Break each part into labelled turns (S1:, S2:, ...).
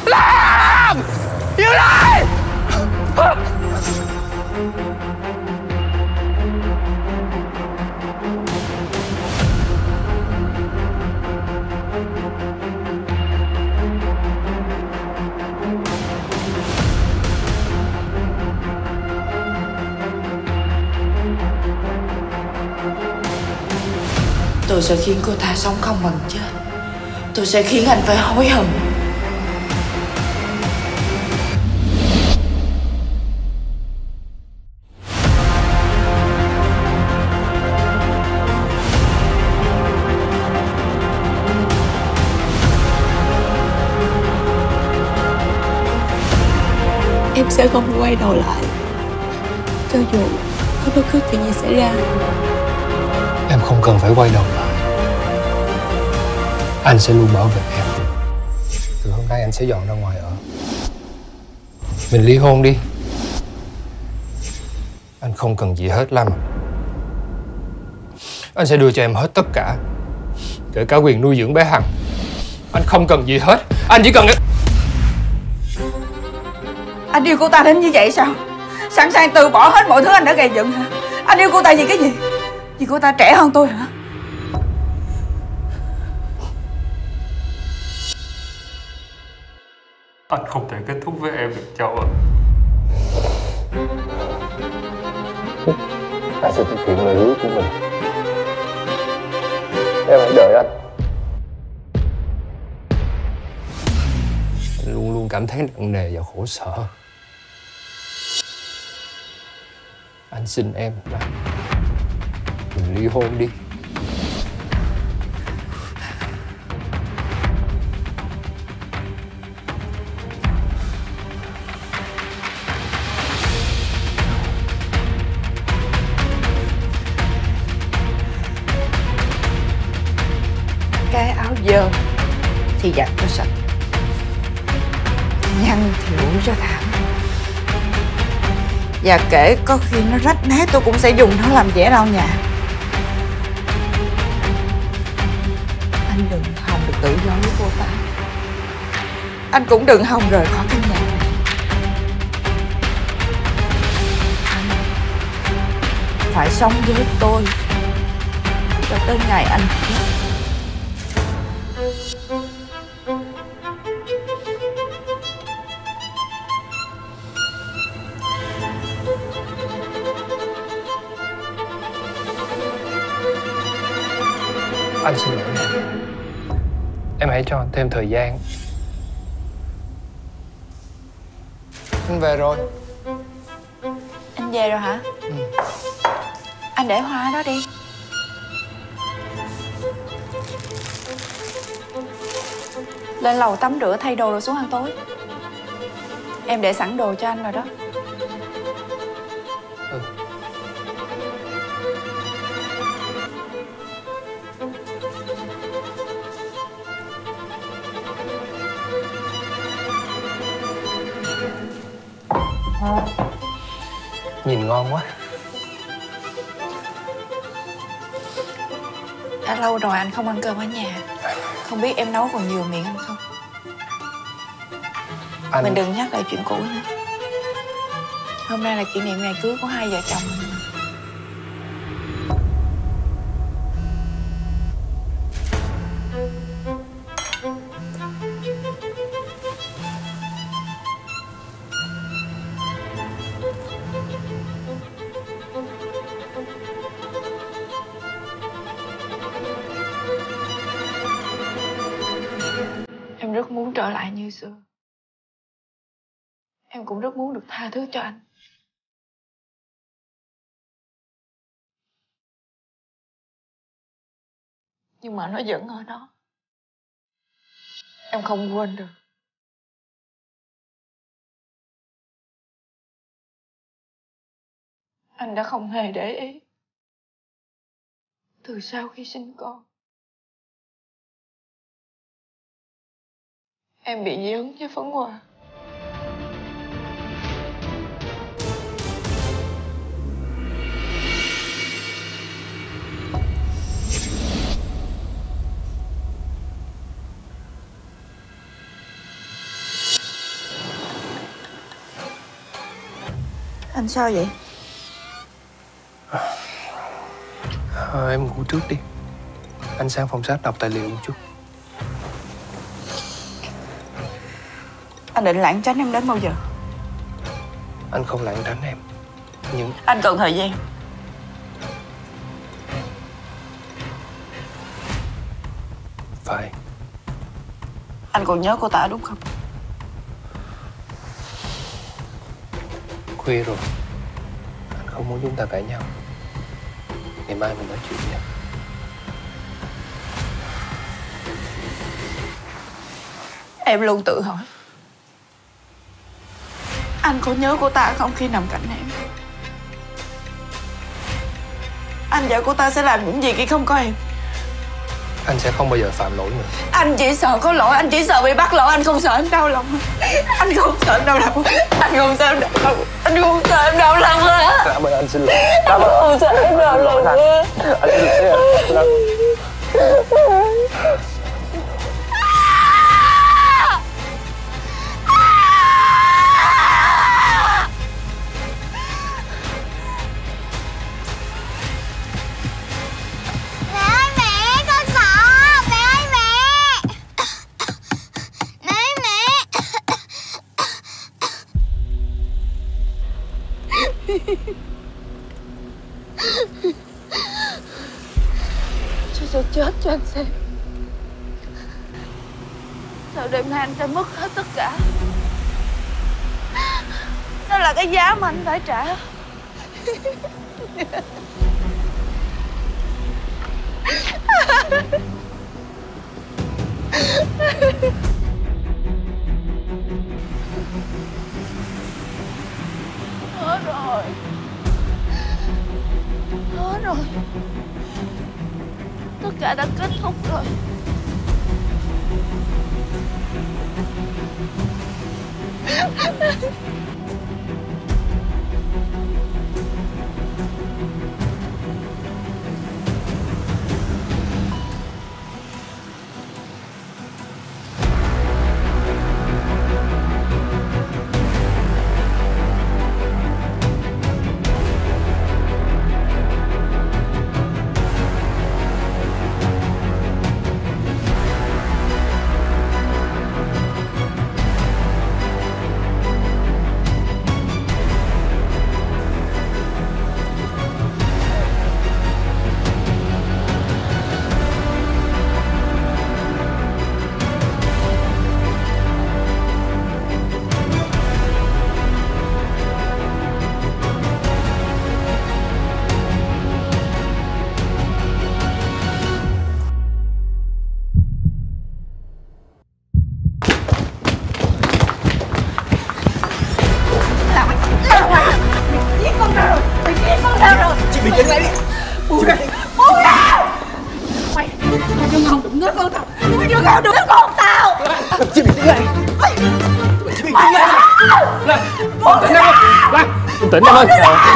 S1: Làm! Dừng lại!
S2: Tôi sẽ khiến cô ta sống không bằng chết. Tôi sẽ khiến anh phải hối hận.
S3: Em sẽ không quay đầu lại, cho dù có bất cứ chuyện gì xảy ra.
S4: Em không cần phải quay đầu lại. Anh sẽ luôn bảo vệ em. Từ hôm nay anh sẽ dọn ra ngoài ở. Mình ly hôn đi. Anh không cần gì hết Lâm. Anh sẽ đưa cho em hết tất cả, kể cả quyền nuôi dưỡng bé Hằng. Anh không cần gì hết. Anh chỉ cần...
S5: Anh yêu cô ta đến như vậy sao? Sẵn sàng từ bỏ hết mọi thứ anh đã gây dựng hả? Anh yêu cô ta vì cái gì? Vì cô ta trẻ hơn tôi hả?
S4: Anh không thể kết thúc với em được Châu ạ. Anh sẽ thực hiện lời hứa của mình. Em hãy đợi anh. Anh luôn luôn cảm thấy nặng nề và khổ sở. Anh xin em là mình ly hôn đi.
S2: Cái áo dơ thì giặt cho sạch, nhăn thì ủi cho thẳng. Và kể có khi nó rách nát tôi cũng sẽ dùng nó làm dẻ lau nhà. Anh đừng hòng được tự do với cô ta. Anh cũng đừng hòng rời khỏi căn nhà này. Anh phải sống với tôi cho tới ngày anh chết.
S4: Anh xin lỗi em hãy cho anh thêm thời gian. Anh về rồi.
S2: Anh về rồi hả? Anh để hoa đó đi. Lên lầu tắm rửa thay đồ rồi xuống ăn tối. Em để sẵn đồ cho anh rồi đó.
S4: Nhìn ngon quá.
S2: Đã lâu rồi anh không ăn cơm ở nhà. Không biết em nấu còn nhiều miệng anh không? Mình đừng nhắc lại chuyện cũ nữa. Hôm nay là kỷ niệm ngày cưới của hai vợ chồng mình. Em rất muốn trở lại như xưa. Em cũng rất muốn được tha thứ cho anh. Nhưng mà nó vẫn ở đó. Em không quên được. Anh đã không hề để ý. Từ sau khi sinh con, em bị dị ứng với phấn hoa. Anh sao vậy?
S4: Em ngủ trước đi. Anh sang phòng sách đọc tài liệu một chút.
S2: Anh định lảng tránh em đến bao giờ?
S4: Anh không lảng tránh em. Nhưng
S2: Anh cần thời gian.
S4: phải.
S2: Anh còn nhớ cô ta đúng không?
S4: Khuya rồi. Anh không muốn chúng ta cãi nhau. Ngày mai mình nói chuyện nha.
S2: Em luôn tự hỏi, anh có nhớ cô ta không khi nằm cạnh em? Anh và cô ta sẽ làm những gì khi không có em?
S4: Anh sẽ không bao giờ phạm lỗi nữa.
S2: Anh chỉ sợ có lỗi, anh chỉ sợ bị bắt lỗi, anh không sợ em đau lòng. Anh không sợ em đau lòng. Anh không sợ em đau lòng. Anh không sợ em đau lòng á.
S4: Cảm ơn anh, xin lỗi.
S2: Anh không sợ em đau lòng á.
S4: Anh xin lỗi.
S2: Tôi sẽ chết cho anh xem. Sau đêm nay anh sẽ mất hết tất cả. Đó là cái giá mà anh phải trả. Hết rồi. Hết rồi. Tất cả đã kết thúc rồi.
S4: Tỉnh em ơi.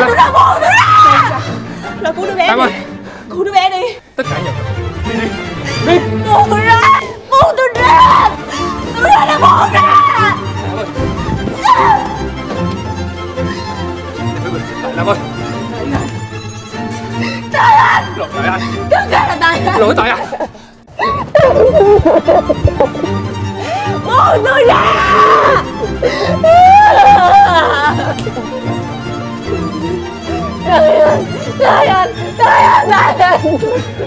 S2: Là cứu đứa bé
S4: Em ơi.
S2: Cứu đứa bé đi.
S4: Tất cả nhận đi đi. Đi.
S2: Buông tôi ra. Buông tôi ra. Tôi ra là buông ra.
S4: Em ơi. Em phải bình tĩnh lại Lam ơi.
S2: Trời ơi.
S4: Lỗi tại anh.
S2: Tất cả là tại anh.
S4: Lỗi tại anh.
S2: Buông tôi ra. Trời ơi. Trời ơi. Trời ơi. Trời ơi.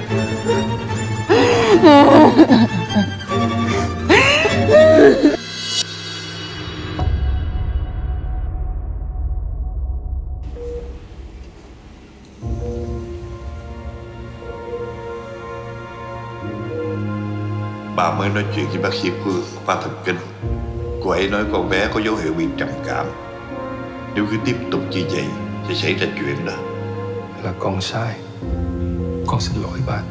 S6: Bà mới nói chuyện với bác sĩ Phương khoa thần kinh. Cô ấy nói con bé có dấu hiệu bị trầm cảm. Nếu cứ tiếp tục như vậy sẽ xảy ra chuyện đó.
S4: Là con sai. Con xin lỗi ba.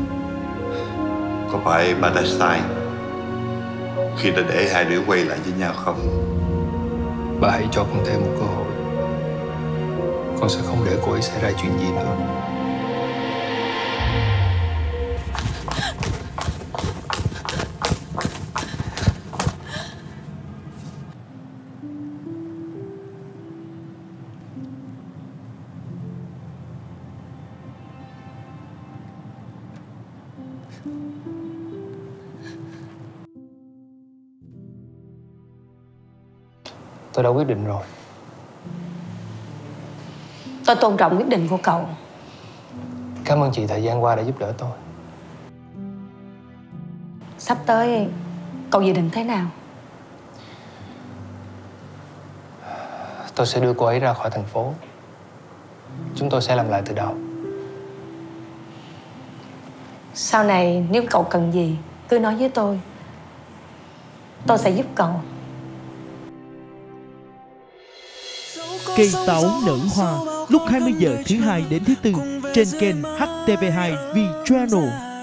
S6: Có phải ba đã sai khi đã để hai đứa quay lại với nhau không?
S4: Ba hãy cho con thêm một cơ hội. Con sẽ không để cô ấy xảy ra chuyện gì nữa. Tôi đã quyết định rồi.
S2: Tôi tôn trọng quyết định của cậu.
S4: Cảm ơn chị thời gian qua đã giúp đỡ tôi.
S2: Sắp tới cậu dự định thế nào?
S4: Tôi sẽ đưa cô ấy ra khỏi thành phố. Chúng tôi sẽ làm lại từ đầu.
S2: Sau này nếu cậu cần gì cứ nói với tôi. Tôi sẽ giúp cậu.
S7: Cây táo nở hoa lúc 20 giờ thứ Hai đến thứ Tư trên kênh HTV2 V Channel.